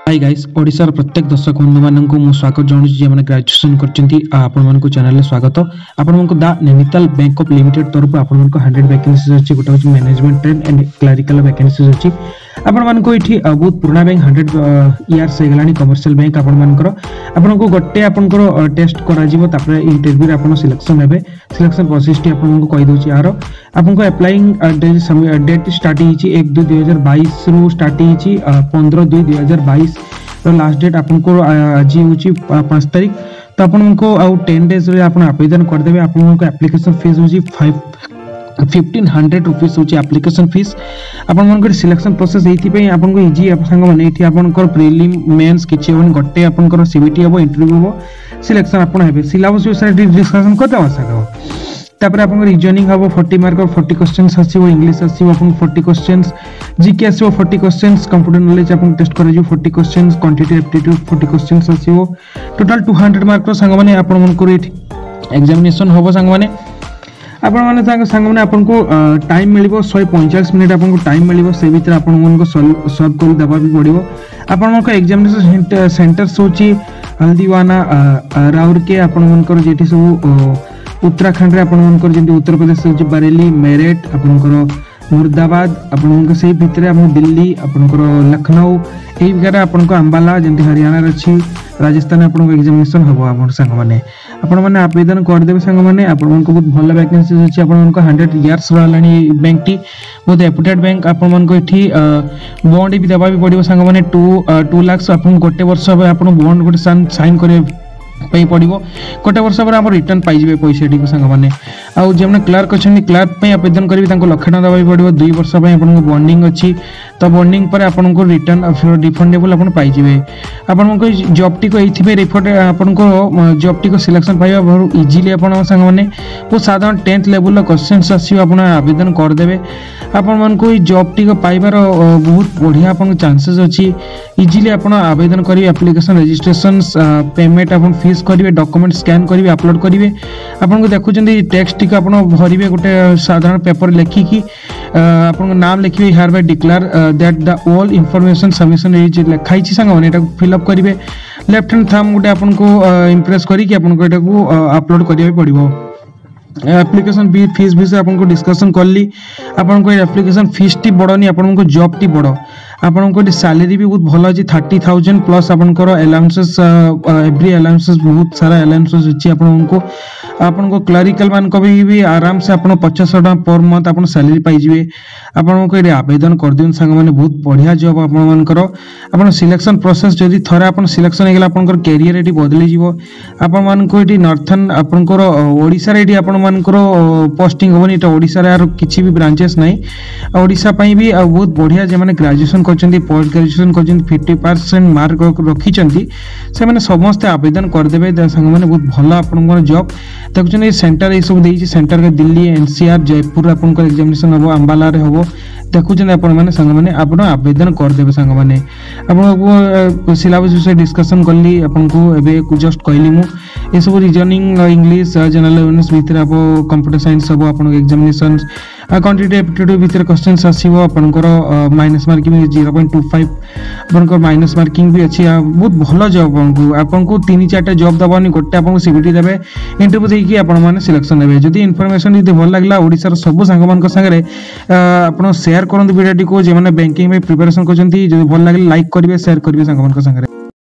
Hi guys ओडिशार प्रत्येक दर्शक बंधु मानक मु स्वागत जणाउछि जे माने ग्रेजुएशन करचंती आपण मानको चैनल ले स्वागत। आपण मानको the Nainital bank of limited तरफ आपण मानको 100 वैकेंसीज अछि गोटा अछि management train and clerical vacancies अछि। आपण मानको इठी बहुत पुराना बैंक 100 इयर्स हे गलानी कमर्शियल बैंक आपण मानकर आपनको गोटे आपनकर टेस्ट करा जिवो तापर इंटरव्यू रे आपण सिलेक्शन हेबे। सिलेक्शन प्रोसेस टी आपण मानको कहि दोछि यार आपनको अप्लाइंग डेट स्टार्ट हिची 1/2/2022 रु स्टार्ट हिची 15/2/2022 तो लास्ट डेट आपनको आज होची 5 तारीख। तो आपनको आउ 10 डेज रे आपण आवेदन कर देबे। आपनको एप्लीकेशन फीस होची 1500 रुपीस होची एप्लीकेशन फीस। आपनको सिलेक्शन प्रोसेस एथि पे आपनको इजी संग माने एथि आपनको प्रीलिम मेंस किछि होन गट्टे आपनको सीबीटी हो इंटरव्यू हो सिलेक्शन आपण हेबे। सिलेबस विषय डिस्कशन करते आशा तापर आपन रीजनिंग हबो 40 मार्क और 40 क्वेश्चंस आसीबो। इंग्लिश आसीबो आपन 40 क्वेश्चंस, जीके आसीबो 40 क्वेश्चंस, कंप्यूटर नॉलेज आपन टेस्ट करै जो 40 क्वेश्चंस, क्वांटिटेटिव एप्टीट्यूड 40 क्वेश्चंस आसीबो। टोटल 200 मार्क रो संग माने आपन मन को एग्जामिनेशन हबो संग माने आपन माने संग माने आपन को टाइम मिलिबो 145 मिनिट आपन को टाइम मिलिबो। से भीतर आपन मन को सॉल्व कर दबा भी पड़िबो। आपन मन को एग्जामिनेशन सेंटर सोची हल्दीवाना राउरके आपन मन को जेठी सब उत्तराखंड रे आपन मनकर जेंति उत्तर प्रदेश से बरेली मेरठ आपनकर मुर्दाबाद आपन से भितर आपन दिल्ली आपनकर लखनऊ एई जगह आपनको अंबाला जेंति हरियाणा रे अछि राजस्थान आपनको एग्जामिनेशन हबो। आपन संग माने आपन माने आवेदन कर देबे संग माने आपन मनको बहुत भल वैकेंसी अछि। आपन मनको 100 इयर्स रहलानी बैंक टी बहुत रेप्यूटेड बैंक। आपन मनको एठी बॉन्ड भी देबा भी पड़िबो संग माने 2 लाख आपन गोटे वर्ष आपन बॉन्ड गोटे साइन करे पई पड़िबो। गोटे वर्ष पर हम रिटर्न पाई जिवे पैसा टी संग माने आउ जेमने क्लर्क अछनी क्लर्क पे आवेदन करबी तांको लक्ष टका दबाई पड़िबो। 2 वर्ष पे आपन बॉन्डिंग अछि तो बॉन्डिंग पर आपन को रिटर्न रिफंडेबल आपन पाई जिवे। आपन को जॉब टी को एथि पे रिफंड आपन को जॉब टी को सिलेक्शन पाइबा बहुत इजीली आपन संग माने बहुत साधारण 10th लेवल क्वेश्चंस आसी आपन आवेदन कर देबे। आपन मन को जॉब टी को पाइबार बहुत बढ़िया आपन चांसेस अछि। इजीली आपन आवेदन करी एप्लीकेशन रजिस्ट्रेशन पेमेंट आपन फीस करिवे डॉक्यूमेंट स्कैन करिवे अपलोड करिवे। आपन को देखुचंदी टेक्स्ट टिक आपन भरिवे गोटे साधारण पेपर लिखि कि आपन नाम लिखिवे hereby declare that the all information submission is लिखाई छी संग एटा फिल अप करिवे। लेफ्ट हैंड थंब गोटे आपन को इंप्रेस करी कि आपन को एटा को अपलोड करिवे पड़िबो। एप्लीकेशन फीस भी से आपन को डिस्कशन करली। आपन को एप्लीकेशन फीस टी बड़नी आपन को जॉब टी बड़ आपन को सैलरी भी बहुत भल अछि 30,000 प्लस आपन को अलाउंसेस एवरी अलाउंसेस बहुत सारा अलाउंसेस अछि। आपन को क्लरिकल मान को भी आराम से आपन 500 टका पर मंथ आपन सैलरी पाई जिवे। आपन को आवेदन कर दियन संग माने बहुत बढ़िया जॉब आपन मान करो। आपन सिलेक्शन प्रोसेस जदी थरा आपन सिलेक्शन हे गेला आपन को कैरियर एटी बदली जिवो। आपन मान को एटी नॉर्थन आपन को ओडिसा रे एटी आपन मान को पोस्टिंग होबनी। एटा ओडिसा रे आरो किछि भी ब्रांचेस नै। ओडिसा पई भी बहुत बढ़िया जे माने ग्रेजुएशन करचंती पोस्ट ग्रेजुएशन करचंती 50% मार्क रखिचंती से माने समस्त आवेदन कर देबे संग माने बहुत भलो आपन को जॉब देखुचंती। सेंटर ए सब देइछि सेंटर के दिल्ली एनसीआर जयपुर आपन को एग्जामिनेशन हबो अंबाला रे हबो। देखुचंती आपन माने संग माने आपन आवेदन कर देबे संग माने आपन को सिलेबस विषय डिस्कशन करली। आपन को एबे जस्ट कहली मु ए सब रीजनिंग इंग्लिश जनरल अवेयरनेस भीतर आप कंप्यूटर साइंस हबो। आपन एग्जामिनेशन क्वांटिटेटिव एप्टीट्यूड भीतर क्वेश्चंस आसीबो। आपन को माइनस मार्किंग 0.25 आपन को माइनस मार्किंग भी अछि। बहुत भलो जॉब आपन को 3-4टा जॉब दबानी गोटे आपन को सीबीटी देबे इंटरव्यू देकी आपन माने सिलेक्शन देबे। जदी इन्फॉर्मेशन यदि भल लागला ओडिसा रो सब संग मान को संगे आपन शेयर करन वीडियो को जे माने बैंकिंग में प्रिपरेशन करचंती जदी भल लागला लाइक करिवे शेयर करिवे संग मान को संगे।